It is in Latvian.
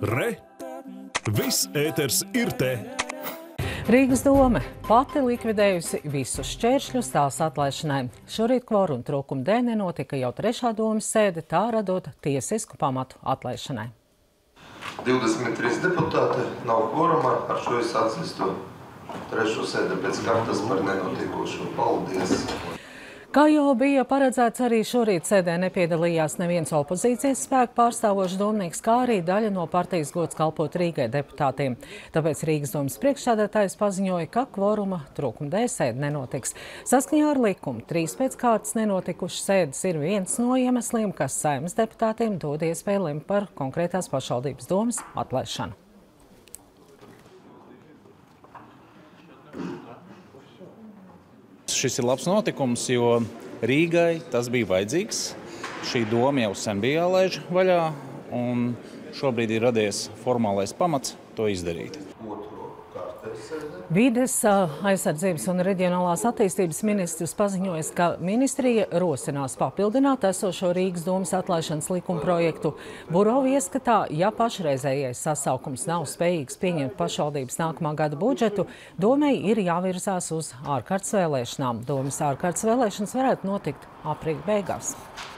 Re! Viss ēters ir te! Rīgas dome pati likvidējusi visus šķēršļus tās atlaišanai. Šorīt kvoruma trūkuma dēļ nenotika jau trešā domes sēde, tā radot tiesisku pamatu atlaišanai. 23 deputāti nav kvorumā, ar šo es atzīstu trešo sēdi pēc kārtas par nenotikušo. Paldies! Kā jau bija paredzēts, arī šorīt sēdē nepiedalījās neviens opozīcijas spēku pārstāvošs domnieks, kā arī daļa no partijas gods kalpot Rīgai deputātiem. Tāpēc Rīgas domes priekšsēdētājs paziņoja, ka kvoruma trūkuma dēļ sēde nenotiks. Saskaņā ar likumu 3 pēc kārtas nenotikušas sēdes ir viens no iemesliem, kas Saeimas deputātiem dod iespēju lemt par konkrētās pašvaldības domes atlaišanu. Šis ir labs notikums, jo Rīgai tas bija vajadzīgs. Šī doma jau sen bija jālaiž vaļā, un šobrīd ir radies formālais pamats to izdarīt. Vides, aizsardzības un reģionālās attīstības ministrs paziņojas, ka ministrija rosinās papildināt esošo Rīgas domes atlaišanas likuma projektu. Burova ieskatā, ja pašreizējais sasaukums nav spējīgs pieņemt pašvaldības nākamā gada budžetu, domei ir jāvirzās uz ārkārtas vēlēšanām. Domes ārkārtas vēlēšanas varētu notikt aprīļa beigās.